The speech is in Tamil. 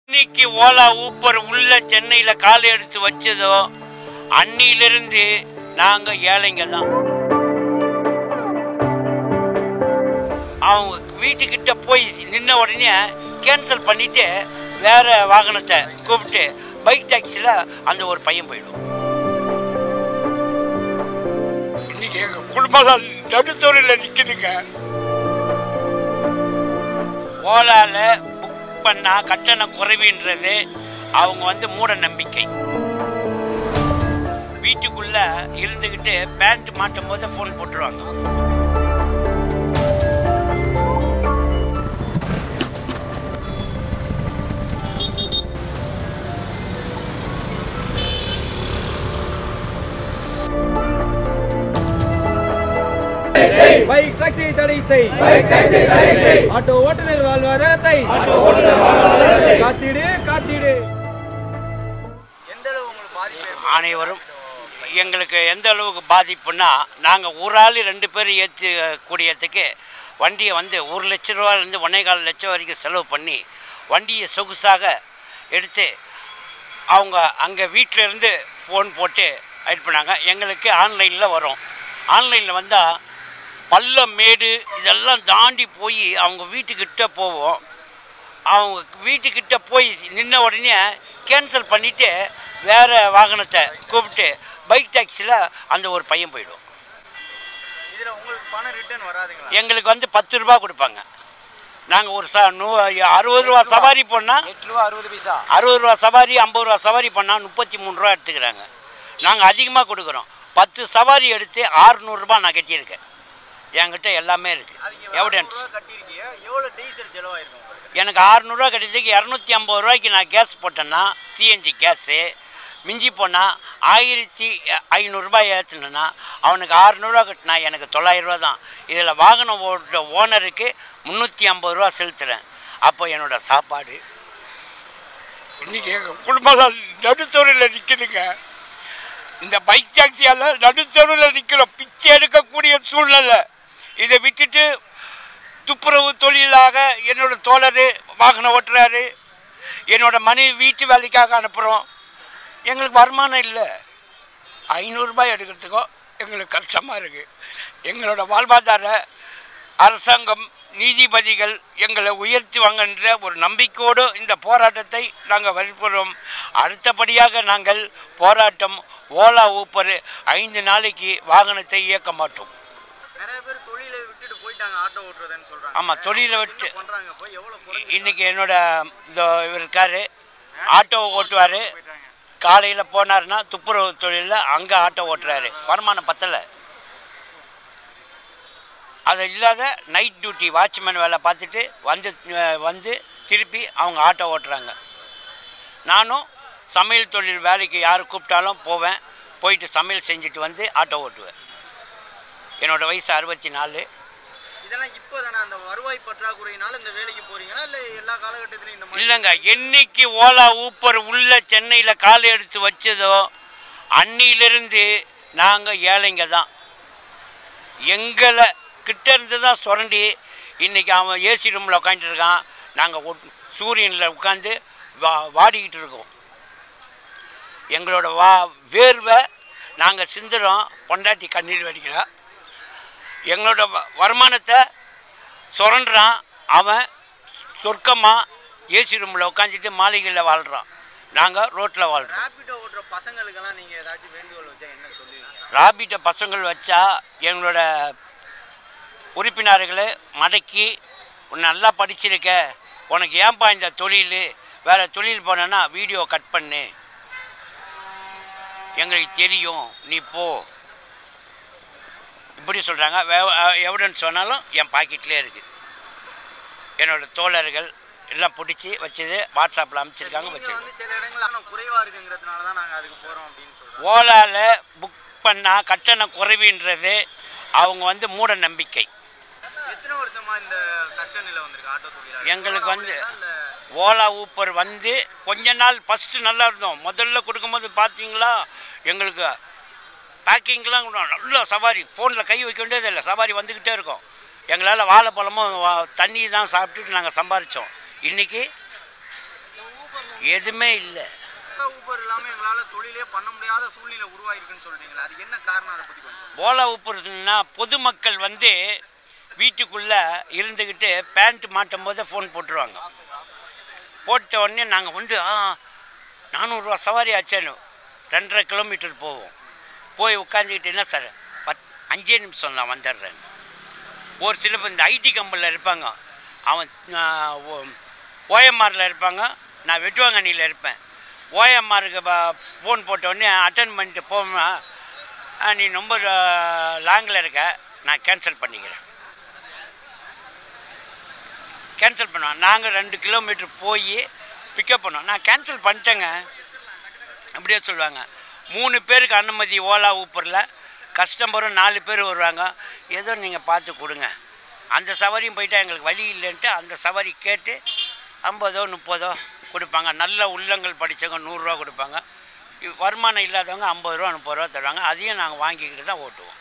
இன்னைக்கு ஓலா ஊப்பர் உள்ள சென்னையில காலை எடுத்து வச்சதோ அன்னிலிருந்து நாங்க ஏழைங்க தான். அவங்க வீட்டுக்கிட்ட போய் நின்ன உடனே கேன்சல் பண்ணிட்டு வேற வாகனத்தை கூப்பிட்டு பைக் டாக்ஸில அந்த ஒரு பையன் போயிடும். இன்னைக்கு எங்க குடும்பம் நடுத்தூரில் நிக்குதுங்க. ஓலால புக் பண்ணா கட்டண குறைவுன்றது அவங்க மூட நம்பிக்கை. வீட்டுக்குள்ள இருந்துகிட்டு பேண்ட் மாட்டும் போது போன் போட்டுருவாங்க. பைக் டாக்ஸி தடை செய், ஆட்டோ ஓட்டுநர் வாழ்வாதாரத்தை காத்திடு காத்திடு. அனைவரும் எங்களுக்கு எந்த அளவுக்கு பாதிப்புன்னா, நாங்கள் ஒரு ஆள் 2 பேர் ஏற்றக்கூடியதுக்கு வண்டியை 1 லட்ச ரூபாயிலேருந்து 1.25 லட்சம் வரைக்கும் செலவு பண்ணி வண்டியை சொகுசாக எடுத்து அவங்க அங்கே வீட்டில் இருந்து ஃபோன் போட்டு எடிட் பண்ணாங்க. எங்களுக்கு ஆன்லைனில் வரும். ஆன்லைனில் வந்தால் பள்ளம் மேடு இதெல்லாம் தாண்டி போய் அவங்க வீட்டுக்கிட்ட போவோம். அவங்க வீட்டுக்கிட்ட போய் நின்ன உடனே கேன்சல் பண்ணிவிட்டு வேறு வாகனத்தை கூப்பிட்டு பைக் டாக்ஸியில் அந்த ஒரு பையன் போயிடும். இதில் உங்களுக்கு பணம் ரிட்டர்ன் வராதுங்களா? எங்களுக்கு 10 ரூபா கொடுப்பாங்க. நாங்கள் ஒரு 60 ரூபா சவாரி போனால் 8 ரூபா 60 பைசா, 60 ரூபா சவாரி 50 ரூபா சவாரி பண்ணால் 33 ரூபா எடுத்துக்கிறாங்க. நாங்கள் அதிகமாக கொடுக்குறோம். 10 சவாரி எடுத்து 600 ரூபா நான் கட்டியிருக்கேன். என்கிட்ட எல்லாமே இருக்குது, எவிடன்ஸ். எனக்கு 600 ரூபா கட்டியதுக்கு 250 ரூபாய்க்கு நான் கேஸ் போட்டேன்னா, சிஎன்ஜி கேஸு மிஞ்சி போனால் 1500 ரூபாய் ஏற்றினா அவனுக்கு 600 ரூபா கட்டினா எனக்கு 900 ரூபா தான். இதில் வாகனம் ஓட்டுற ஓனருக்கு 350 ரூபா செலுத்துகிறேன். அப்போ என்னோடய சாப்பாடு இன்றைக்கி எங்கள் குடும்பம் நடுத்தூரில் நிற்குதுங்க. இந்த பைக் டாக்ஸியால் நடுத்தருவில் நிற்கிறோம், பிச்சை எடுக்கக்கூடிய சூழ்நிலை. இதை விட்டுட்டு துப்புரவு தொழிலாக என்னோட தோழர் வாகனம் ஓட்டுறாரு, என்னோட மனைவி வீட்டு வேலைக்காக அனுப்புகிறோம். எங்களுக்கு வருமானம் இல்லை. 500 ரூபாய் எடுக்கிறதுக்கும் எங்களுக்கு கஷ்டமாக இருக்குது. எங்களோட வாழ்வாதார அரசாங்கம் நீதிபதிகள் எங்களை உயர்த்துவாங்கன்ற ஒரு நம்பிக்கையோடு இந்த போராட்டத்தை நாங்கள் வலியுறுத்துகிறோம். அடுத்தபடியாக நாங்கள் போராட்டம் ஓலா ஊப்பர் 5 நாளைக்கு வாகனத்தை இயக்க மாட்டோம். நிறைய பேர் தொழிலை விட்டுட்டு போயிட்டாங்க, ஆட்டோ ஓட்டுறதுன்னு சொல்றாங்க. ஆமாம், தொழிலை விட்டு இன்னைக்கு என்னோட இவர் இருக்காரு, ஆட்டோ ஓட்டுவார். காலையில் போனார்னா துப்புரவு தொழிலில் அங்கே ஆட்டோ ஓட்டுறாரு. வருமானம் பத்தலை. அது இல்லாத நைட் டியூட்டி வாட்ச்மேன் வேலை பார்த்துட்டு வந்து திருப்பி அவங்க ஆட்டோ ஓட்டுறாங்க. நானும் சமையல் தொழில் வேலைக்கு யார் கூப்பிட்டாலும் போவேன். போயிட்டு சமையல் செஞ்சுட்டு ஆட்டோ ஓட்டுவேன். என்னோடய வயசு 64. இதெல்லாம் இப்போ தானே அந்த வருவாய் பற்றாக்குறையினால இந்த வேலைக்கு போகிறீங்களா, இல்லை எல்லா காலகட்டத்திலையும் இந்த மாதிரி? இல்லைங்க, என்னைக்கு ஓலா ஊப்பர் உள்ள சென்னையில் காலை எடுத்து வச்சதோ அன்னிலிருந்து நாங்கள் ஏழைங்க தான். எங்களை கிட்ட இருந்து தான் சுரண்டி இன்றைக்கி அவன் ஏசி ரூமில் உட்காந்துட்டு இருக்கான். நாங்கள் சூரியனில் உட்காந்து வாடிக்கிட்டு இருக்கோம். எங்களோட வேர்வை நாங்கள் சிந்துறோம், பொண்டாட்டி கண்ணீர் வடிக்கிறோம். எங்களோட வருமானத்தை சுரண்டுறான் அவன். சொர்க்கமாக ஏசி ரூமில் உட்காந்துட்டு மாளிகையில் வாழ்கிறான், நாங்கள் ரோட்டில் வாழ்கிறோம். ராபிட்டோ ஓட்டுற பசங்களுக்கெல்லாம் நீங்கள் ஏதாச்சும் வேண்டுகோள் வச்சா என்ன சொல்லுவீங்க? ராபிட்டோ பசங்கள் வச்சா எங்களோட உறுப்பினர்களை மடக்கி, நல்லா படிச்சிருக்க, உனக்கு ஏன்பா இந்த தொழில், வேறு தொழில் போனேன்னா வீடியோ கட் பண்ணு, எங்களுக்கு தெரியும், நீ போ, இப்படி சொல்கிறாங்க. எவிடன்ஸ் சொன்னாலும் என் பாக்கெட்லேயே இருக்குது. என்னோடய தோழர்கள் எல்லாம் பிடிச்சி வச்சது வாட்ஸ்அப்பில் அமைச்சிருக்காங்க. ஓலாவில் புக் பண்ணால் கட்டண குறைவுன்றது அவங்க மூட நம்பிக்கை. எங்களுக்கு ஓலா ஊப்பர் கொஞ்ச நாள் ஃபஸ்ட்டு நல்லா இருந்தோம். முதல்ல கொடுக்கும்போது பார்த்தீங்களா, எங்களுக்கு பேக்கிங்லாம் நல்ல சவாரி, ஃபோனில் கை வைக்க வேண்டியது இல்லை, சவாரி வந்துக்கிட்டே இருக்கும். எங்களால் வாழைப்பழமும் தண்ணி தான் சாப்பிட்டுட்டு நாங்கள் சம்பாரித்தோம். இன்றைக்கி எதுவுமே இல்லை. ஊபர் இல்லாமல் எங்களால் தொழிலே பண்ண முடியாத சூழ்நிலை உருவாயிருக்குன்னு சொல்கிறீங்களா? அது என்ன காரணம்? அதை பற்றி கொஞ்சம். ஓலா ஊப்பர்னா பொதுமக்கள் வந்து வீட்டுக்குள்ளே இருந்துக்கிட்டு பேண்ட் மாட்டும் போதே ஃபோன் போட்டுருவாங்க. போட்ட உடனே நாங்கள் வந்து 400 சவாரி ஆச்சேன்னு 2.5 கிலோமீட்டர் போவோம். போய் உட்காந்துக்கிட்டு என்ன சார் 5 நிமிஷம் நான் வந்துடுறேன். ஒரு சில பேர் இந்த ஐடி கம்பெனியில் இருப்பாங்க, அவன் ஓஎம்ஆரில் இருப்பாங்க, நான் வெட்டுவாங்கண்ணியில் இருப்பேன். ஓஎம்ஆருக்கு ஃபோன் போட்ட உடனே அட்டன் பண்ணிட்டு போனா நீ ரொம்ப லாங்கில் இருக்க, நான் கேன்சல் பண்ணிக்கிறேன். கேன்சல் பண்ணுவேன். நாங்கள் 2 கிலோமீட்டர் போய் பிக்கப் பண்ணுவோம். நான் கேன்சல் பண்ணிட்டேங்க அப்படியே சொல்லுவாங்க. 3 பேருக்கு அனுமதி ஓலா ஊப்பரில், கஸ்டமரும் 4 பேர் வருவாங்க. ஏதோ நீங்கள் பார்த்து கொடுங்க. அந்த சவாரியும் போயிட்டால் எங்களுக்கு வழி இல்லைன்ட்டு அந்த சவாரி கேட்டு 50 30 கொடுப்பாங்க. நல்ல உள்ளங்கள் படித்தவங்க 100 ரூபா கொடுப்பாங்க. வருமானம் இல்லாதவங்க 50 ரூபா 30 ரூபா தருவாங்க. அதையும் நாங்கள் வாங்கிக்கிட்டு தான் ஓட்டுவோம்.